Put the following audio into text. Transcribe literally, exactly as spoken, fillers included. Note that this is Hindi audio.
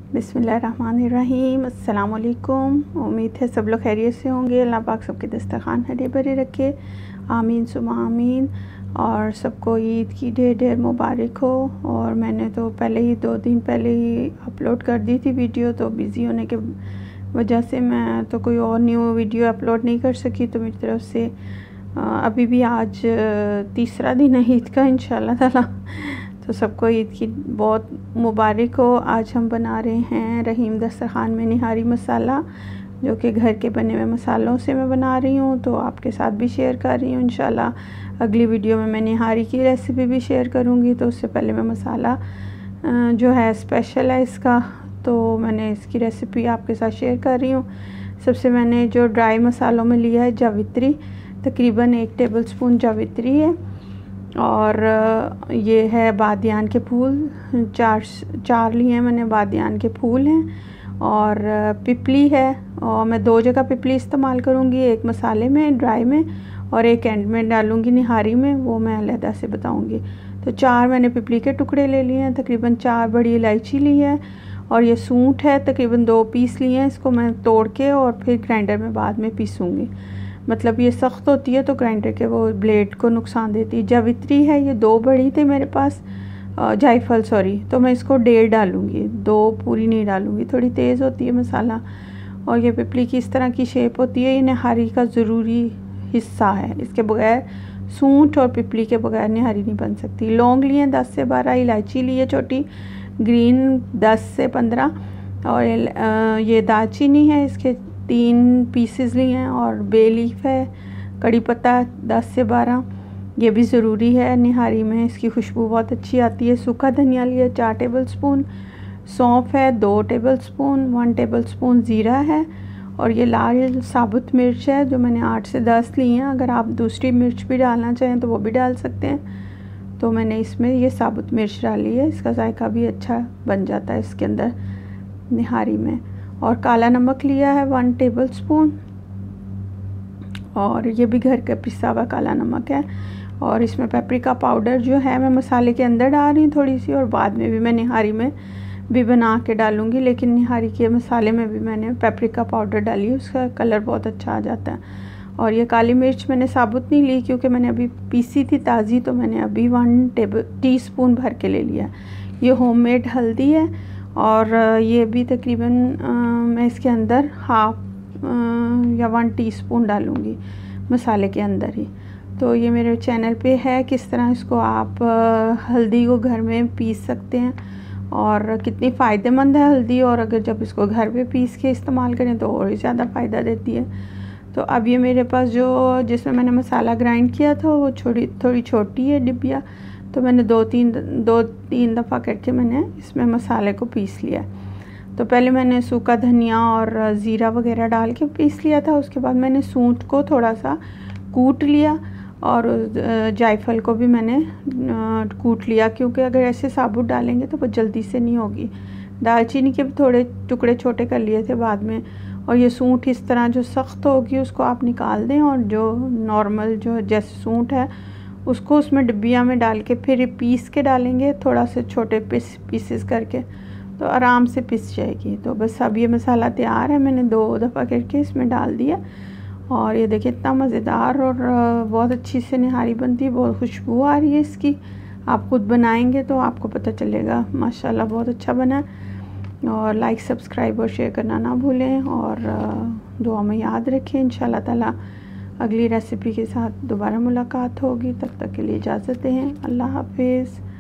बिस्मिल्लाहिर्रहमानिर्रहीम। अस्सलाम वालेकुम। उम्मीद है सब लोग खैरियत से होंगे। अल्लाह पाक सबके दस्तरखान हरे भरे रखे, आमीन सुमा आमीन। और सबको ईद की ढेर ढेर मुबारक हो। और मैंने तो पहले ही दो दिन पहले ही अपलोड कर दी थी वीडियो, तो बिज़ी होने के वजह से मैं तो कोई और न्यू वीडियो अपलोड नहीं कर सकी। तो मेरी तरफ से अभी भी आज तीसरा दिन है ईद का इंशाल्लाह ताला, तो सबको ईद की बहुत मुबारक हो। आज हम बना रहे हैं रहीम दस्तरखान में निहारी मसाला, जो कि घर के बने हुए मसालों से मैं बना रही हूँ, तो आपके साथ भी शेयर कर रही हूँ। इंशाल्लाह अगली वीडियो में मैं निहारी की रेसिपी भी शेयर करूँगी। तो उससे पहले मैं मसाला जो है स्पेशल है इसका, तो मैंने इसकी रेसिपी आपके साथ शेयर कर रही हूँ। सबसे मैंने जो ड्राई मसालों में लिया है जावित्री, तकरीबन एक टेबल स्पून जावित्री है। और ये है बादियान के फूल, चार चार लिए हैं मैंने, बादियान के फूल हैं। और पिपली है, और मैं दो जगह पिपली इस्तेमाल करूँगी, एक मसाले में ड्राई में और एक एंड में डालूँगी निहारी में, वो मैं अलहदा से बताऊँगी। तो चार मैंने पिपली के टुकड़े ले लिए हैं, तकरीबन चार बड़ी इलायची ली है। और ये सूंठ है, तकरीबन दो पीस लिए हैं। इसको मैं तोड़ के और फिर ग्राइंडर में बाद में पीसूँगी, मतलब ये सख्त होती है तो ग्राइंडर के वो ब्लेड को नुकसान देती है। जावित्री है, ये दो बड़ी थी मेरे पास, जायफल सॉरी, तो मैं इसको डेढ़ डालूँगी, दो पूरी नहीं डालूँगी, थोड़ी तेज़ होती है मसाला। और ये पिपली की इस तरह की शेप होती है, ये निहारी का ज़रूरी हिस्सा है, इसके बगैर सूंठ और पिपली के बगैर निहारी नहीं बन सकती। लौंग लिए दस से बारह, इलायची लिए छोटी ग्रीन दस से पंद्रह, और ये दालचीनी है, इसके तीन पीसेस लिए हैं। और बे लीफ है, कड़ी पत्ता दस से बारह, ये भी ज़रूरी है निहारी में, इसकी खुशबू बहुत अच्छी आती है। सूखा धनिया लिया चार टेबल स्पून, सौंफ है दो tablespoon, one tablespoon ज़ीरा है। और ये लाल साबुत मिर्च है, जो मैंने आठ से दस ली हैं। अगर आप दूसरी मिर्च भी डालना चाहें तो वो भी डाल सकते हैं। तो मैंने इसमें ये साबुत मिर्च डाली है, इसका जायका भी अच्छा बन जाता है इसके अंदर निहारी में। और काला नमक लिया है वन टेबल स्पून, और ये भी घर का पिसा हुआ काला नमक है। और इसमें पेपरिका पाउडर जो है मैं मसाले के अंदर डाल रही हूँ थोड़ी सी, और बाद में भी मैं निहारी में भी बना के डालूँगी, लेकिन निहारी के मसाले में भी मैंने पेपरिका पाउडर डाली है, उसका कलर बहुत अच्छा आ जाता है। और ये काली मिर्च मैंने साबुत नहीं ली, क्योंकि मैंने अभी पीसी थी ताज़ी, तो मैंने अभी वन टेबल टी स्पून भर के ले लिया। ये होममेड हल्दी है, और ये भी तकरीबन मैं इसके अंदर हाफ या वन टीस्पून डालूँगी मसाले के अंदर ही। तो ये मेरे चैनल पे है किस तरह इसको आप हल्दी को घर में पीस सकते हैं, और कितनी फ़ायदेमंद है हल्दी, और अगर जब इसको घर पे पीस के इस्तेमाल करें तो और ही ज़्यादा फ़ायदा देती है। तो अब ये मेरे पास जो जिसमें मैंने मसाला ग्राइंड किया था वो छोटी थोड़ी छोटी है डिब्बिया, तो मैंने दो तीन दो तीन दफ़ा करके मैंने इसमें मसाले को पीस लिया। तो पहले मैंने सूखा धनिया और ज़ीरा वगैरह डाल के पीस लिया था, उसके बाद मैंने सूंठ को थोड़ा सा कूट लिया, और जायफल को भी मैंने कूट लिया, क्योंकि अगर ऐसे साबुत डालेंगे तो वो जल्दी से नहीं होगी। दालचीनी के भी थोड़े टुकड़े छोटे कर लिए थे बाद में। और ये सूंठ इस तरह जो सख्त होगी उसको आप निकाल दें, और जो नॉर्मल जो जैसे सूंठ है उसको उसमें डिब्बिया में डाल के फिर पीस के डालेंगे, थोड़ा से छोटे पीस पीसेस करके, तो आराम से पिस जाएगी। तो बस अब ये मसाला तैयार है, मैंने दो दफ़ा करके इसमें डाल दिया। और ये देखिए इतना मज़ेदार और बहुत अच्छी से निहारी बनती है, बहुत खुशबू आ रही है इसकी। आप खुद बनाएंगे तो आपको पता चलेगा, माशाल्लाह बहुत अच्छा बना। और लाइक सब्सक्राइब और शेयर करना ना भूलें, और दुआ में याद रखें। इंशाल्लाह ताला अगली रेसिपी के साथ दोबारा मुलाकात होगी, तब तक के लिए इजाज़त दें। अल्लाह हाफिज़।